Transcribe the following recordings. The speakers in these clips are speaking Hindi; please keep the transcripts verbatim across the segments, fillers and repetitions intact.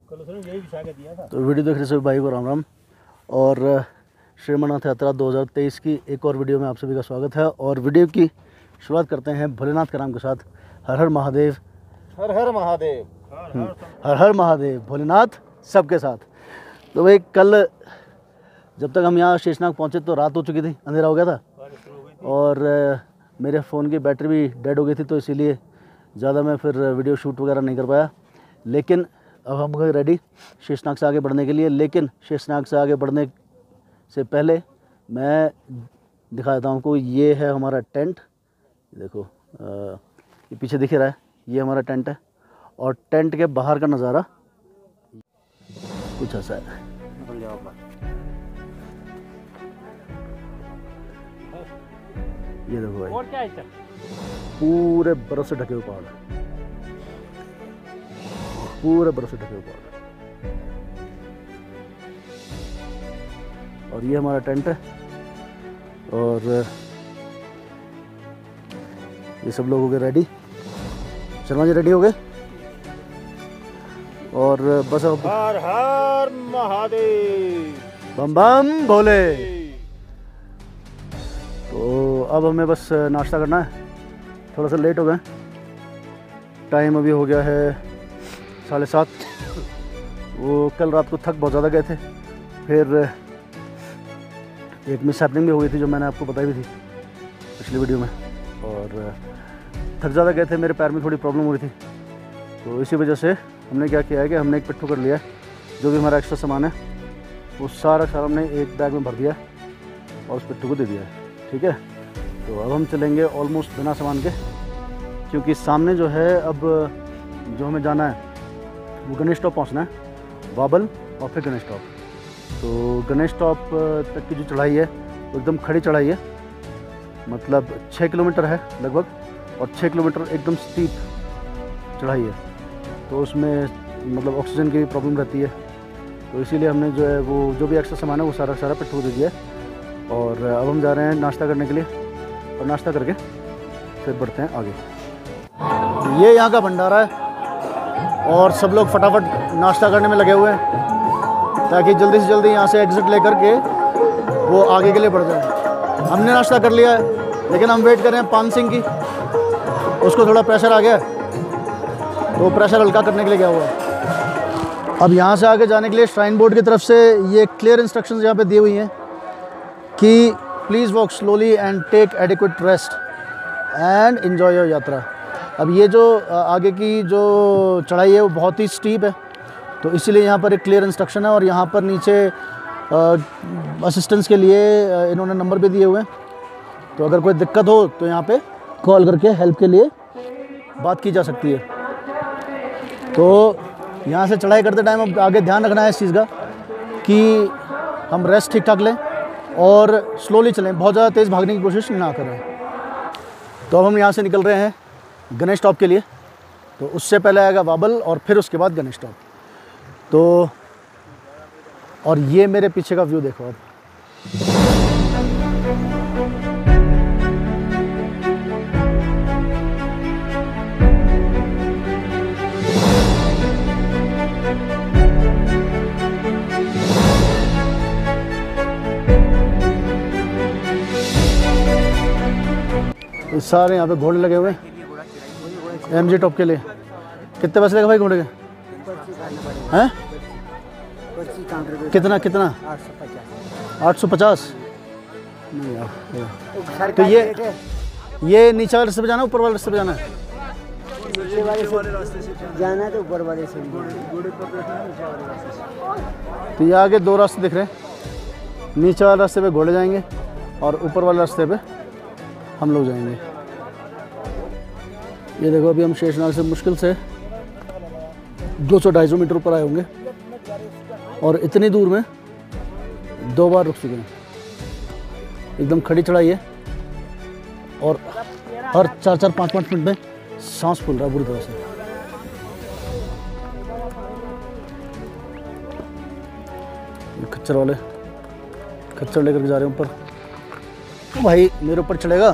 तो वीडियो देख रहे सभी भाई को राम राम। और श्री अमरनाथ यात्रा दो हज़ार तेईस की एक और वीडियो में आप सभी का स्वागत है। और वीडियो की शुरुआत करते हैं भोलेनाथ के नाम के साथ। हर हर महादेव, हर हर महादेव, हर हर महादेव, भोलेनाथ सबके साथ। तो भाई कल जब तक हम यहाँ शेषनाग पहुँचे तो रात हो चुकी थी, अंधेरा हो गया था और मेरे फ़ोन की बैटरी भी डेड हो गई थी, तो इसीलिए ज़्यादा मैं फिर वीडियो शूट वगैरह नहीं कर पाया। लेकिन अब हम गए रेडी शेषनाग से आगे बढ़ने के लिए। लेकिन शेषनाग से आगे बढ़ने से पहले मैं दिखा देता हूँ आपको, ये है हमारा टेंट। देखो आ, ये पीछे दिख रहा है, ये हमारा टेंट है। और टेंट के बाहर का नज़ारा कुछ ऐसा है। ये देखो भाई, और क्या है? पूरे बर्फ से ढके हुए पहाड़, पूरे बर्फ से ढके हुए पहाड़। और ये हमारा टेंट है। और ये सब लोग हो गए रेडी। शर्मा जी रेडी हो गए? और बस अब हर हर महादेव, बम बम भोले। तो अब हमें बस नाश्ता करना है। थोड़ा सा लेट हो गए, टाइम अभी हो गया है साढ़े सात। वो कल रात को थक बहुत ज़्यादा गए थे, फिर एक मिस हैपनिंग भी हो गई थी जो मैंने आपको बताई भी थी पिछली वीडियो में। और थक ज़्यादा गए थे, मेरे पैर में थोड़ी प्रॉब्लम हो रही थी, तो इसी वजह से हमने क्या किया है कि हमने एक पिट्ठू कर लिया है। जो भी हमारा एक्स्ट्रा सामान है वो सारा सारा हमने एक बैग में भर दिया और उस पिट्ठू को दे दिया है। ठीक है, तो अब हम चलेंगे ऑलमोस्ट बिना सामान के, क्योंकि सामने जो है अब जो हमें जाना है वो गणेश टॉप पहुंचना है, वाबल और फिर गणेश टॉप। तो गणेश टॉप तक की जो चढ़ाई है वो एकदम खड़ी चढ़ाई है, मतलब छः किलोमीटर है लगभग, और छः किलोमीटर एकदम स्टीप चढ़ाई है। तो उसमें मतलब ऑक्सीजन की भी प्रॉब्लम रहती है, तो इसीलिए हमने जो है वो जो भी एक्स्ट्रा सामान है वो सारा सारा पिट्ठू दे दिया है। और अब हम जा रहे हैं नाश्ता करने के लिए, और नाश्ता करके फिर बढ़ते हैं आगे। ये यहाँ का भंडारा है और सब लोग फटाफट नाश्ता करने में लगे हुए हैं ताकि जल्दी से जल्दी यहाँ से एग्ज़िट लेकर के वो आगे के लिए बढ़ जाए। हमने नाश्ता कर लिया है, लेकिन हम वेट कर रहे हैं पान सिंह की। उसको थोड़ा प्रेशर आ गया है, तो प्रेशर हल्का करने के लिए गया हुआ है। अब यहाँ से आगे जाने के लिए श्राइन बोर्ड की तरफ से ये क्लियर इंस्ट्रक्शंस यहाँ पे दी हुई हैं कि please walk slowly and take adequate rest and enjoy your yatra. अब ये जो आगे की जो चढ़ाई है वो बहुत ही स्टीप है, तो इसीलिए यहाँ पर एक क्लियर इंस्ट्रक्शन है। और यहाँ पर नीचे असिस्टेंस के लिए इन्होंने नंबर भी दिए हुए हैं, तो अगर कोई दिक्कत हो तो यहाँ पे कॉल करके हेल्प के लिए बात की जा सकती है। तो यहाँ से चढ़ाई करते टाइम अब आगे ध्यान रखना है इस चीज़ का कि हम रेस्ट ठीक ठाक लें और स्लोली चलें, बहुत ज़्यादा तेज़ भागने की कोशिश ना करें। तो अब हम यहाँ से निकल रहे हैं गणेश टॉप के लिए। तो उससे पहले आएगा वाबल और फिर उसके बाद गणेश टॉप। तो और ये मेरे पीछे का व्यू देखो अब। सारे यहाँ पे घोड़े लगे हुए हैं एम जी टॉप के लिए। कितने पैसे लगे भाई घोड़े के? हैं कितना कितना? आठ सौ पचास। नहीं यार, तो ये ये नीचे वाले रास्ते पे जाना है, ऊपर वाले रास्ते पे जाना है? नीचे वाले से जाना है तो ऊपर वाले से। तो ये आगे दो रास्ते दिख रहे हैं, नीचे वाले रास्ते पे घोड़े जाएंगे और ऊपर वाले रास्ते पे हम लोग जाएंगे। ये देखो अभी हम शेषनाग से मुश्किल से दो सौ ढाई सौ मीटर ऊपर आए होंगे, और इतनी दूर में दो बार रुक चुके हैं। एकदम खड़ी चढ़ाई है और हर चार चार पाँच पाँच मिनट में सांस फूल रहा है बुरी तरह से। खच्चर वाले खच्चर लेकर के जा रहे हैं ऊपर। तो भाई मेरे ऊपर चढ़ेगा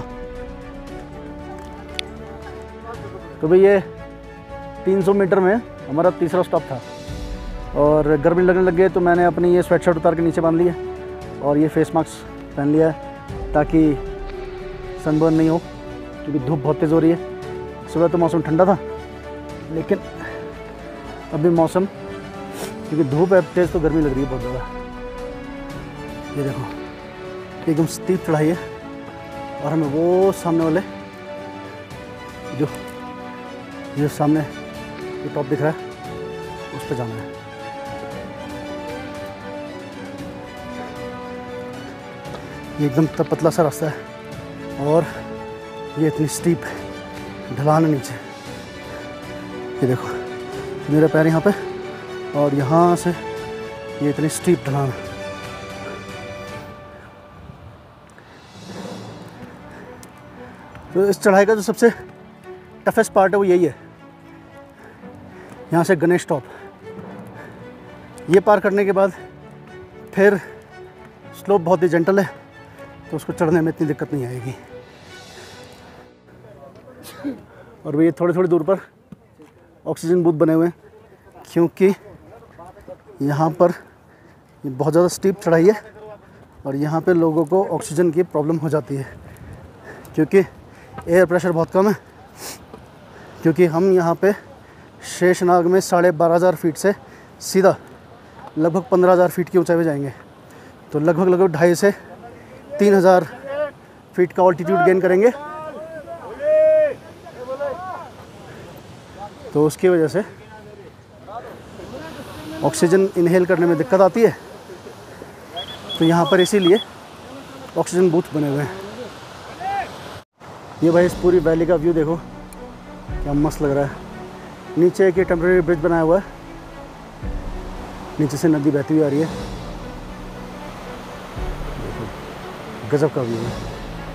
तो भाई ये तीन सौ मीटर में हमारा तीसरा स्टॉप था। और गर्मी लगने लग गई तो मैंने अपनी ये स्वेट शर्ट उतार के नीचे बांध ली है और ये फेस मास्क पहन लिया है ताकि सनबर्न नहीं हो, क्योंकि धूप बहुत तेज़ हो रही है। सुबह तो मौसम ठंडा था, लेकिन अभी मौसम, क्योंकि धूप है तेज़ तो गर्मी लग रही है बहुत ज़्यादा। ये देखो एकदम स्टीप चढ़ाई है और हमें वो सामने वाले जो ये सामने ये टॉप दिख रहा है उस पर जाना है। ये एकदम तब पतला सा रास्ता है और ये इतनी स्टीप ढलान है नीचे। ये देखो मेरा पैर यहाँ पे और यहाँ से ये इतनी स्टीप ढलान है। तो इस चढ़ाई का जो सबसे टफेस्ट पार्ट है वो यही है, यहाँ से गणेश टॉप। ये पार करने के बाद फिर स्लोप बहुत ही जेंटल है, तो उसको चढ़ने में इतनी दिक्कत नहीं आएगी। और ये थोड़ी थोड़ी दूर पर ऑक्सीजन बूथ बने हुए हैं, क्योंकि यहाँ पर ये बहुत ज़्यादा स्टीप चढ़ाई है और यहाँ पे लोगों को ऑक्सीजन की प्रॉब्लम हो जाती है, क्योंकि एयर प्रेशर बहुत कम है। क्योंकि हम यहाँ पे शेषनाग में साढ़े बारह हज़ार फीट से सीधा लगभग पंद्रह हज़ार फीट की ऊंचाई पे जाएंगे, तो लगभग लगभग ढाई से तीन हज़ार फीट का ऑल्टीट्यूड गेन करेंगे। तो उसकी वजह से ऑक्सीजन इनहेल करने में दिक्कत आती है, तो यहाँ पर इसीलिए ऑक्सीजन बूथ बने हुए हैं। ये भाई इस पूरी वैली का व्यू देखो क्या मस्त लग रहा है। नीचे एक ये टेम्परेरी ब्रिज बनाया हुआ है, नीचे से नदी बहती हुई आ रही है। गजब का व्यू है।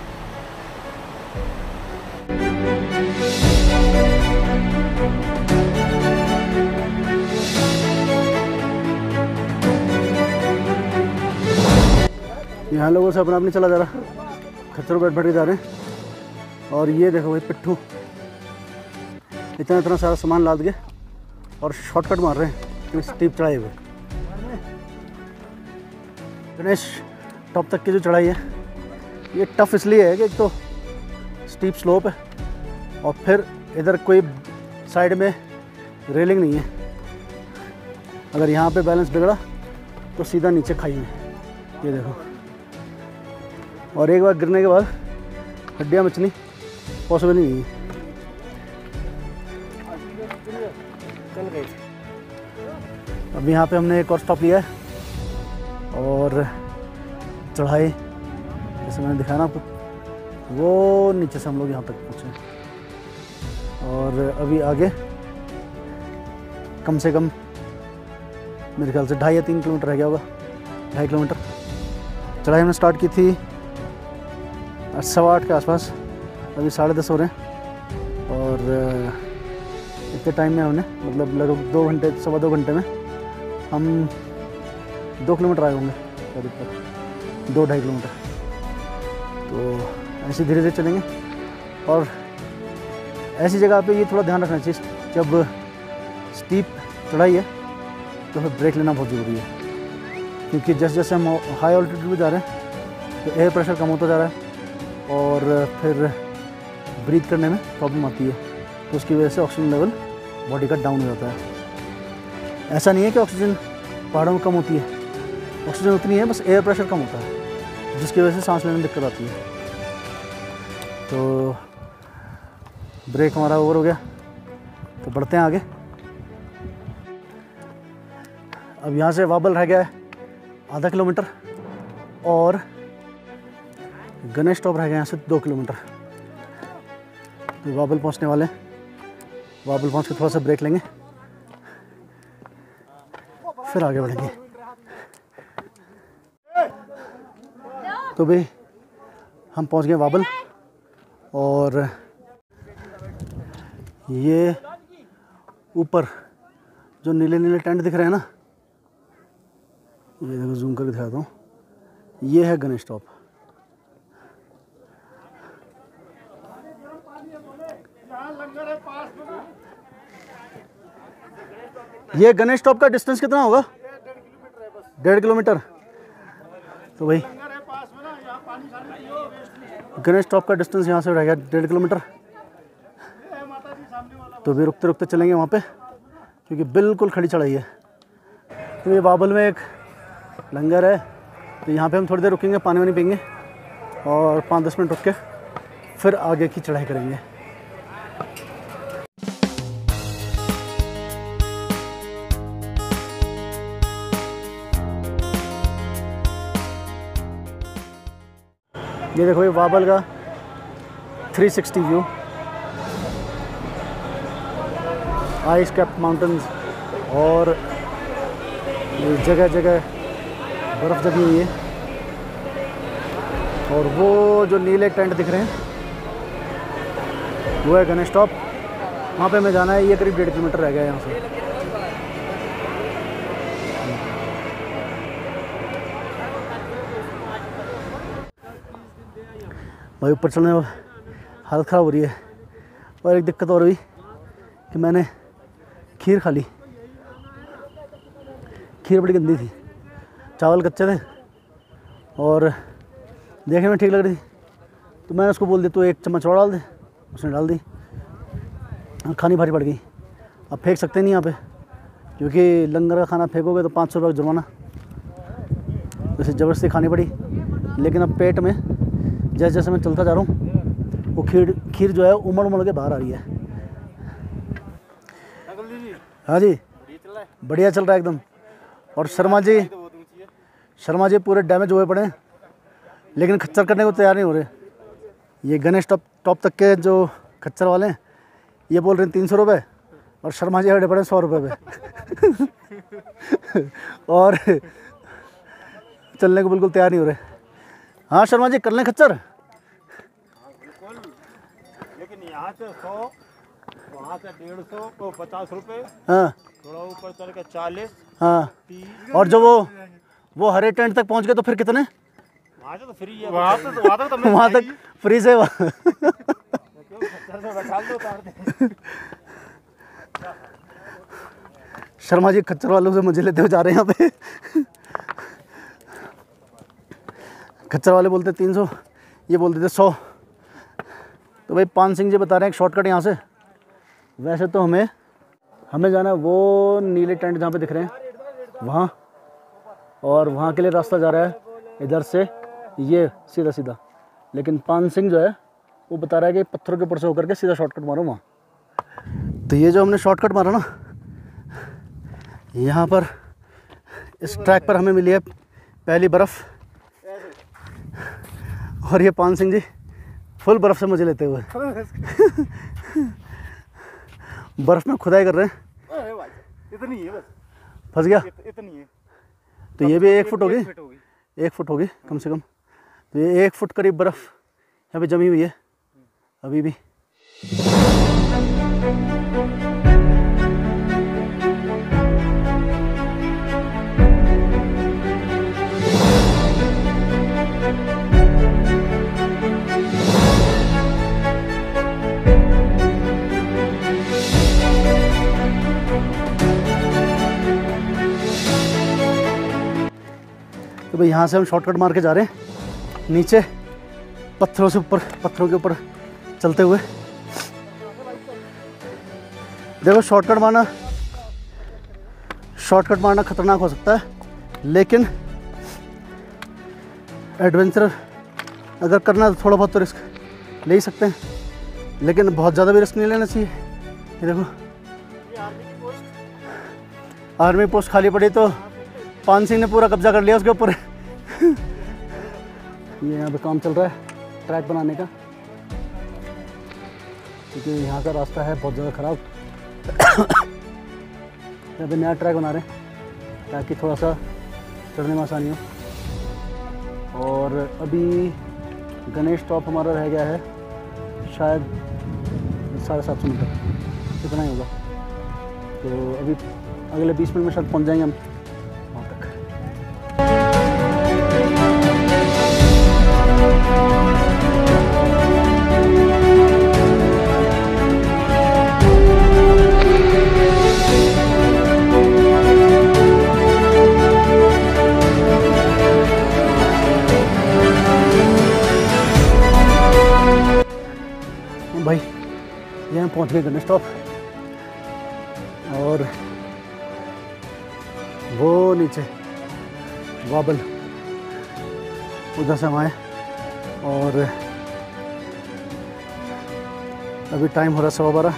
यहाँ लोगों से अपना अपनी चला जा रहा, खच्चरों बैठ बैठ के जा रहे हैं। और ये देखो भाई पिट्ठू इतना इतना सारा सामान लाद के और शॉर्टकट मार रहे हैं इतनी स्टीप चढ़ाई हुए। गणेश टॉप तक की जो चढ़ाई है ये टफ इसलिए है कि एक तो स्टीप स्लोप है और फिर इधर कोई साइड में रेलिंग नहीं है। अगर यहाँ पे बैलेंस बिगड़ा तो सीधा नीचे खाई में। ये देखो, और एक बार गिरने के बाद हड्डियाँ बचनी पॉसिबल ही नहीं है। अब यहाँ पे हमने एक और स्टॉप लिया है और चढ़ाई जैसे मैंने दिखाया ना आपको, वो नीचे से हम लोग यहाँ तक पहुँचे और अभी आगे कम से कम मेरे ख्याल से ढाई या तीन किलोमीटर रह गया होगा। ढाई किलोमीटर चढ़ाई हमने स्टार्ट की थी सवा आठ के आसपास, अभी साढ़े दस हो रहे हैं। और इतने टाइम में हमने मतलब लगभग दो घंटे सवा दो घंटे में हम दो किलोमीटर आए होंगे करीब तक, दो ढाई किलोमीटर। तो ऐसे धीरे धीरे चलेंगे। और ऐसी जगह पे ये थोड़ा ध्यान रखना चाहिए, जब स्टीप चढ़ाई है तो फिर ब्रेक लेना बहुत ज़रूरी है, क्योंकि जैसे जैसे हम हाई ऑल्टीट्यूड पे जा रहे हैं तो एयर प्रेशर कम होता जा रहा है और फिर ब्रीथ करने में प्रॉब्लम आती है, तो उसकी वजह से ऑक्सीजन लेवल बॉडी का डाउन हो जाता है। ऐसा नहीं है कि ऑक्सीजन पहाड़ों में कम होती है, ऑक्सीजन उतनी है, बस एयर प्रेशर कम होता है, जिसकी वजह से सांस लेने में दिक्कत आती है। तो ब्रेक हमारा ओवर हो गया, तो बढ़ते हैं आगे। अब यहाँ से वाबल रह गया है आधा किलोमीटर और गणेश टॉप रह गया यहाँ से दो किलोमीटर। तो वाबल पहुँचने वाले हैं, वाबल पहुँच के थोड़ा सा ब्रेक लेंगे, फिर आगे बढ़ेंगे। तो भाई हम पहुँच गए वाबल, और ये ऊपर जो नीले नीले टेंट दिख रहे हैं ना, ये देखो जूम करके दिखाता हूँ, ये है गणेश टॉप। ये गणेश टॉप का डिस्टेंस कितना होगा? डेढ़ किलोमीटर। तो भाई गणेश टॉप का डिस्टेंस यहाँ से रह गया डेढ़ किलोमीटर। तो भी रुकते रुकते चलेंगे वहाँ पे, क्योंकि बिल्कुल खड़ी चढ़ाई है। तो ये बाबल में एक लंगर है, तो यहाँ पे हम थोड़ी देर रुकेंगे, पानी वानी पीएंगे और पाँच दस मिनट रुक के फिर आगे की चढ़ाई करेंगे। ये देखो ये बाबल का three sixty view, ice cap mountains और जगह जगह बर्फ़ जमी हुई है। और वो जो नीले टेंट दिख रहे हैं वो है गणेश टॉप। वहाँ पे हमें जाना है, ये करीब डेढ़ किलोमीटर रह गया है यहाँ से। भाई ऊपर चलने में हालत ख़राब हो रही है। और एक दिक्कत और हुई कि मैंने खीर खा ली। खीर बड़ी गंदी थी, चावल कच्चे थे और देखने में ठीक लग रही थी, तो मैंने उसको बोल दिया तो एक चम्मच और डाल दे, उसने डाल दी। खानी भारी पड़ गई। अब फेंक सकते नहीं यहाँ पे, क्योंकि लंगर का खाना फेंकोगे तो पाँच सौ रुपये का जुर्माना। जैसे ज़बरदस्ती खानी पड़ी, लेकिन अब पेट में जैसे जैसे मैं चलता जा रहा हूँ वो खीर खीर जो है उमड़ उमड़ के बाहर आ रही है। हाँ जी, बढ़िया चल रहा है एकदम। और शर्मा जी शर्मा जी पूरे डैमेज हुए पड़े, लेकिन खच्चर करने को तैयार नहीं हो रहे। ये गणेश टॉप टॉप तक के जो खच्चर वाले हैं ये बोल रहे हैं तीन सौ रुपये, और शर्मा जी अड़े पड़े सौ रुपये पे और चलने को बिल्कुल तैयार नहीं हो रहे। हाँ शर्मा जी कर लें खच्चर, लेकिन यहाँ से सौ, वहाँ से डेढ़ सौ को पचास रुपये, हाँ थोड़ा ऊपर चल के चालीस, हाँ। और जो वो वो हरे टेंट तक पहुँच गए तो फिर कितने? वहाँ से तो फ्री है, वहाँ से वहाँ तक तो वहाँ तक फ्री से वहाँ शर्मा जी खच्चर वालों से मजे लेते हुए जा रहे हैं यहाँ पे। खच्चर वाले बोलते तीन सौ, ये बोलते थे सौ। तो भाई पान सिंह जी बता रहे हैं एक शॉर्टकट यहाँ से। वैसे तो हमें हमें जाना है वो नीले टेंट जहाँ पे दिख रहे हैं वहाँ, और वहाँ के लिए रास्ता जा रहा है इधर से ये सीधा सीधा। लेकिन पान सिंह जो है वो बता रहा है कि पत्थरों के ऊपर से होकर के सीधा शॉर्टकट मारो वहाँ। तो ये जो हमने शॉर्टकट मारा ना, यहाँ पर इस ट्रैक पर हमें मिली है पहली बर्फ़, और ये पान सिंह जी फुल बर्फ़ से मजे लेते हुए बर्फ़ में खुदाई कर रहे हैं। इतनी है बस, फंस गया। इतनी है। तो ये भी एक फुट होगी, एक फुट होगी कम से कम। तो ये एक फुट करीब बर्फ़ यहाँ पे जमी हुई है अभी भी। तो भाई यहाँ से हम शॉर्टकट मार के जा रहे हैं नीचे, पत्थरों से ऊपर, पत्थरों के ऊपर चलते हुए। देखो शॉर्टकट मारना शॉर्टकट मारना खतरनाक हो सकता है, लेकिन एडवेंचर अगर करना है तो थोड़ा बहुत तो रिस्क ले ही सकते हैं, लेकिन बहुत ज़्यादा भी रिस्क नहीं लेना चाहिए। ये देखो आर्मी पोस्ट खाली पड़ी तो पान सिंह ने पूरा कब्जा कर लिया उसके ऊपर। ये यहाँ पे काम चल रहा है ट्रैक बनाने का, क्योंकि यहाँ का रास्ता है बहुत ज़्यादा ख़राब। यहाँ पे नया ट्रैक बना रहे हैं ताकि थोड़ा सा चढ़ने में आसानी हो। और अभी गणेश टॉप हमारा रह गया है शायद साढ़े सात सौ मीटर, इतना ही होगा। तो अभी अगले बीस मिनट में शायद पहुँच जाएंगे हम वहाँ तक। पहुंच गए गणेश टॉप। और वो नीचे वाबल उधर से हम आए और अभी टाइम हो रहा है सवा बारह।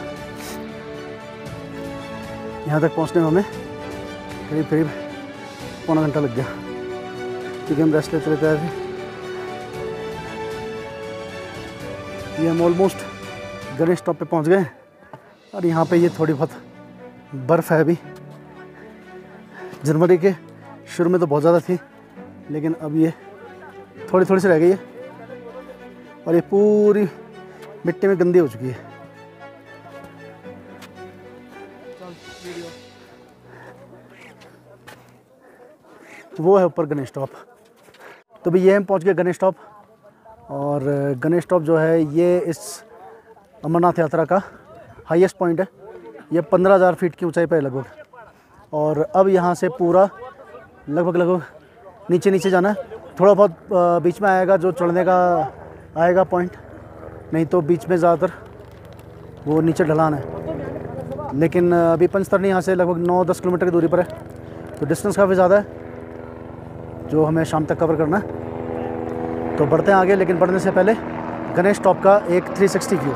यहाँ तक पहुँचने में हमें करीब करीब पौना घंटा लग गया क्योंकि हम रेस्ट लेते लेते आए थे। ये हम ऑलमोस्ट गणेश टॉप पे पहुँच गए और यहाँ पे ये थोड़ी बहुत बर्फ़ है अभी। जनवरी के शुरू में तो बहुत ज़्यादा थी लेकिन अब ये थोड़ी थोड़ी सी रह गई है और ये पूरी मिट्टी में गंदी हो चुकी है। वो है ऊपर गणेश टॉप। तो भी ये हम पहुंच गए गणेश टॉप। और गणेश टॉप जो है ये इस अमरनाथ यात्रा का हाईएस्ट पॉइंट है। ये पंद्रह हज़ार फीट की ऊंचाई पर है लगभग। और अब यहाँ से पूरा लगभग लगभग नीचे नीचे जाना है। थोड़ा बहुत बीच में आएगा जो चढ़ने का आएगा पॉइंट, नहीं तो बीच में ज़्यादातर वो नीचे ढलान है। लेकिन अभी पंचतरणी यहाँ से लगभग नौ दस किलोमीटर की दूरी पर है, तो डिस्टेंस काफ़ी ज़्यादा है जो हमें शाम तक कवर करना है। तो बढ़ते हैं आगे, लेकिन बढ़ने से पहले गणेश टॉप का एक थ्री सिक्सटी व्यू।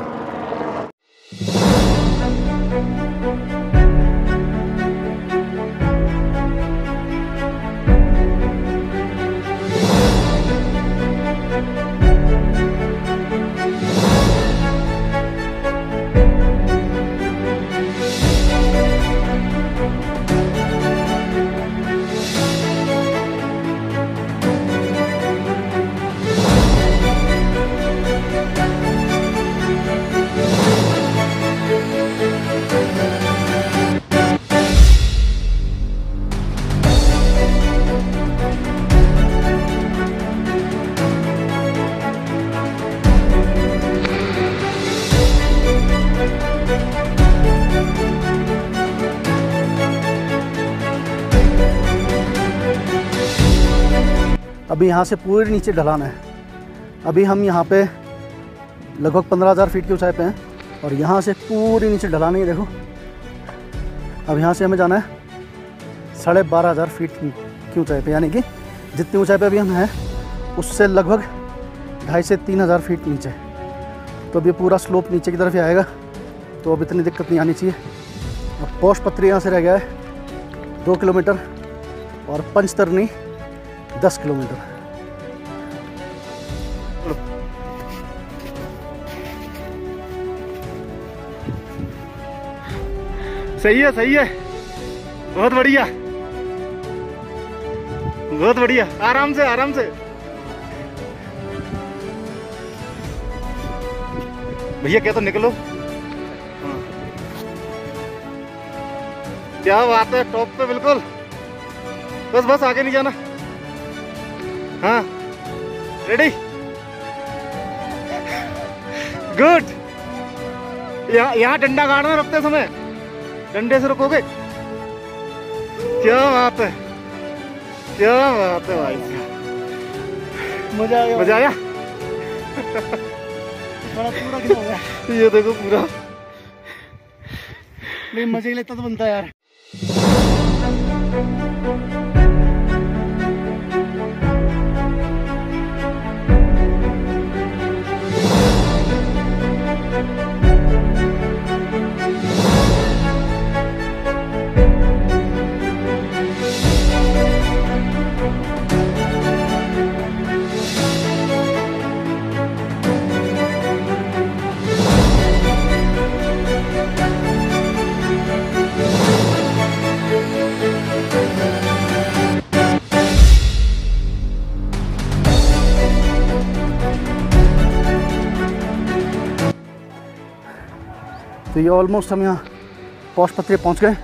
अभी यहाँ से पूरे नीचे ढलान है। अभी हम यहाँ पे लगभग पंद्रह हज़ार फीट की ऊंचाई पे हैं और यहाँ से पूरी नीचे ढलान है। देखो अब यहाँ से हमें जाना है साढ़े बारह हज़ार फीट की ऊंचाई पे, यानी कि जितनी ऊंचाई पे अभी हम हैं उससे लगभग ढाई से तीन हज़ार फीट नीचे। तो अब ये पूरा स्लोप नीचे की तरफ ही आएगा, तो अब इतनी दिक्कत नहीं आनी चाहिए। अब पोस्ट पत्री यहाँ से रह गया है दो किलोमीटर और पंचतरणी दस किलोमीटर। सही है सही है, बहुत बढ़िया बहुत बढ़िया। आराम से आराम से भैया, क्या तो निकलो। हाँ। क्या बात है, टॉप पे बिल्कुल। बस बस आगे नहीं जाना। हाँ रेडी, गुड। यहाँ यहाँ डंडा गाड़ना रखते समय, डंडे से रुकोगे। क्या बात है, क्या बात है भाई, मजा आया मजा आया। बड़ा पूरा हो गया। ये देखो पूरा, नहीं मजे लेता तो बनता है यार। तो ये ऑलमोस्ट हम यहाँ पोस्ट पत्री पहुँच गए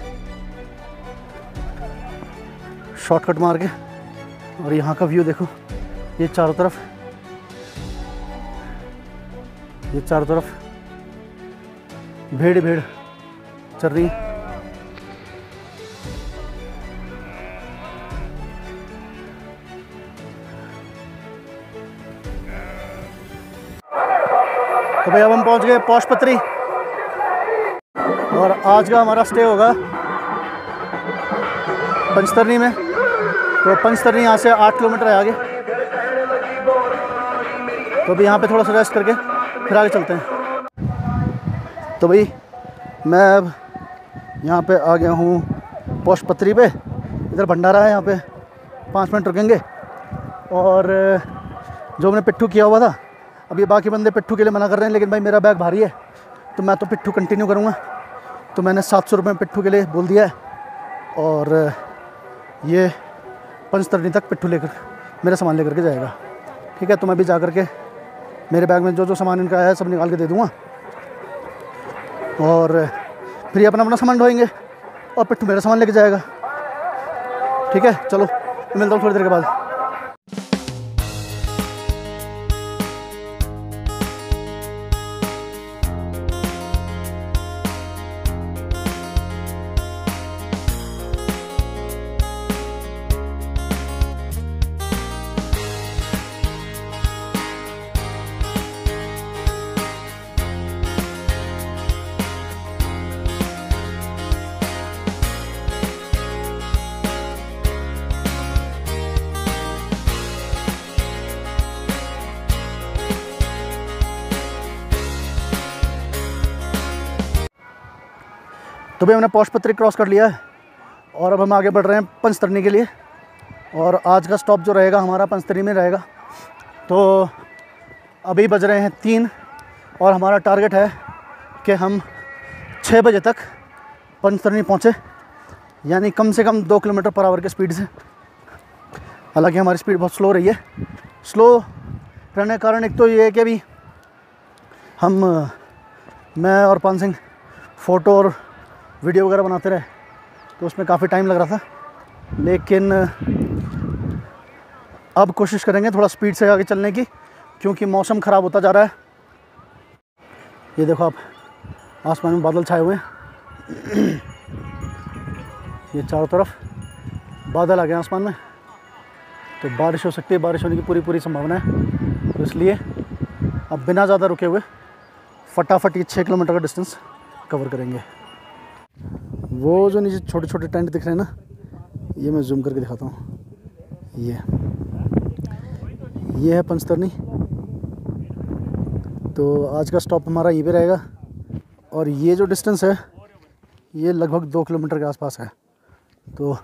शॉर्टकट मार के। और यहाँ का व्यू देखो, ये चारों तरफ ये चारों तरफ भेड़ भेड़ चल रही है। तो भाई अब हम पहुँच गए पोस्ट पत्री। और आज का हमारा स्टे होगा पंचतरनी में। तो पंचतरनी यहाँ से आठ किलोमीटर है आगे। तो अभी यहाँ पे थोड़ा सा रेस्ट करके फिर आगे चलते हैं। तो भाई मैं अब यहाँ पे आ गया हूँ पोस्ट पत्री पे। इधर भंडारा है, यहाँ पे पाँच मिनट रुकेंगे। और जो मैंने पिट्ठू किया हुआ था, अब ये बाकी बंदे पिट्ठू के लिए मना कर रहे हैं, लेकिन भाई मेरा बैग भारी है तो मैं तो पिट्ठू कंटिन्यू करूँगा। तो मैंने सात सौ रुपये पिट्ठू के लिए बोल दिया है। और ये पंचतरनी तक पिट्ठू लेकर मेरा सामान लेकर के जाएगा। ठीक है, तो मैं भी जा कर के मेरे बैग में जो जो सामान इनका है सब निकाल के दे दूँगा। और फिर ये अपना अपना सामान ढोएंगे और पिट्ठू मेरा सामान लेके जाएगा। ठीक है, चलो मिलता हूँ थोड़ी देर के बाद। तो भाई हमने पोस्ट पत्री क्रॉस कर लिया है और अब हम आगे बढ़ रहे हैं पंचतरनी के लिए। और आज का स्टॉप जो रहेगा हमारा पंचतरनी में रहेगा। तो अभी बज रहे हैं तीन और हमारा टारगेट है कि हम छः बजे तक पंचतरनी पहुँचे, यानी कम से कम दो किलोमीटर पर आवर के स्पीड से। हालांकि हमारी स्पीड बहुत स्लो रही है। स्लो रहने का कारण एक तो ये है कि अभी हम मैं और पान सिंह फ़ोटो और वीडियो वगैरह बनाते रहे, तो उसमें काफ़ी टाइम लग रहा था। लेकिन अब कोशिश करेंगे थोड़ा स्पीड से आगे चलने की, क्योंकि मौसम ख़राब होता जा रहा है। ये देखो आप, आसमान में बादल छाए हुए हैं। ये चारों तरफ बादल आ गए आसमान में, तो बारिश हो सकती है, बारिश होने की पूरी पूरी संभावना है। तो इसलिए अब बिना ज़्यादा रुके हुए फटाफट ये छः किलोमीटर का डिस्टेंस कवर करेंगे। वो जो नीचे छोटे छोटे टेंट दिख रहे हैं ना, ये मैं जूम करके दिखाता हूँ। ये ये है पंचतरनी। तो आज का स्टॉप हमारा यहीं पे रहेगा। और ये जो डिस्टेंस है ये लगभग दो किलोमीटर के आसपास है। तो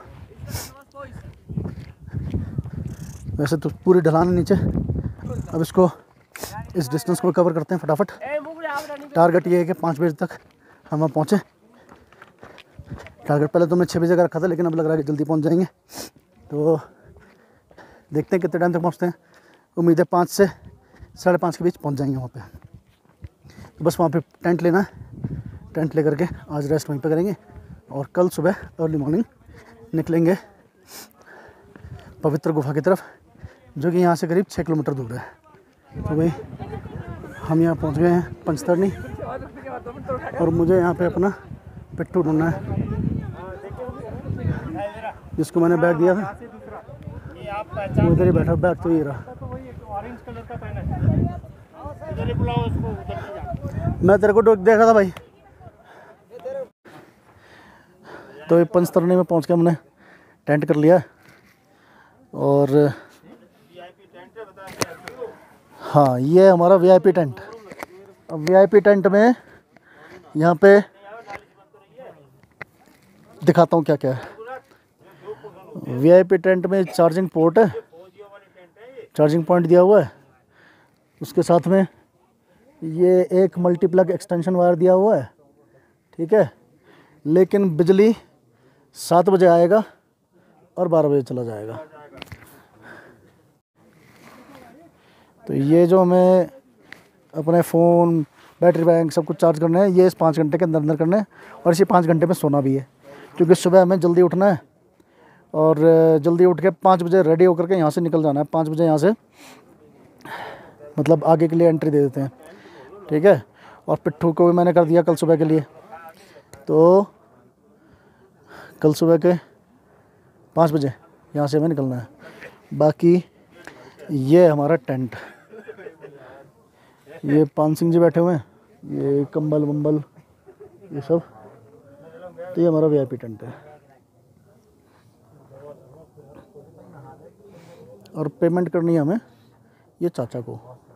वैसे तो पूरी ढलान है नीचे। अब इसको इस डिस्टेंस को कवर करते हैं फटाफट। टारगेट ये है कि पाँच बजे तक हम वहाँ पहुँचे। टारगेट पहले तो मैं छः बजे का रखा था, लेकिन अब लग रहा है कि जल्दी पहुँच जाएंगे। तो देखते हैं कितने टाइम तक पहुँचते हैं। उम्मीद है पाँच से साढ़े पाँच के बीच पहुँच जाएंगे वहाँ पे। तो बस वहाँ पे टेंट लेना है। टेंट लेकर के आज रेस्ट वहीं पे करेंगे और कल सुबह अर्ली मॉर्निंग निकलेंगे पवित्र गुफा की तरफ, जो कि यहाँ से करीब छः किलोमीटर दूर है। तो भाई हम यहाँ पहुँच गए हैं पंचतरनी, और मुझे यहाँ पे अपना पिट्ठू ढूंढना है जिसको मैंने बैग दिया था। वो इधर ही बैठा, बैग तो ये रहा। मैं तेरे को देखा था भाई। तो ये पंचतरनी में पहुंच के हमने टेंट कर लिया। और हाँ, ये है हमारा वीआईपी टेंट। अब वीआईपी टेंट में यहाँ पे दिखाता हूँ क्या क्या है। वीआईपी टेंट में चार्जिंग पोर्ट है, चार्जिंग पॉइंट दिया हुआ है। उसके साथ में ये एक मल्टीप्लग एक्सटेंशन वायर दिया हुआ है। ठीक है, लेकिन बिजली सात बजे आएगा और बारह बजे चला जाएगा। तो ये जो हमें अपने फ़ोन, बैटरी बैंक सब कुछ चार्ज करना है, ये इस पाँच घंटे के अंदर अंदर करना है। और इसी पाँच घंटे में सोना भी है, क्योंकि सुबह हमें जल्दी उठना है। और जल्दी उठ के पाँच बजे रेडी होकर के यहाँ से निकल जाना है। पाँच बजे यहाँ से मतलब आगे के लिए एंट्री दे देते हैं। ठीक है, और पिट्ठू को भी मैंने कर दिया कल सुबह के लिए। तो कल सुबह के पाँच बजे यहाँ से हमें निकलना है। बाकी ये हमारा टेंट, ये पान सिंह जी बैठे हुए हैं, ये कंबल वंबल ये सब तो ये हमारा वी आई पी टेंट है और पेमेंट करनी है हमें ये चाचा को।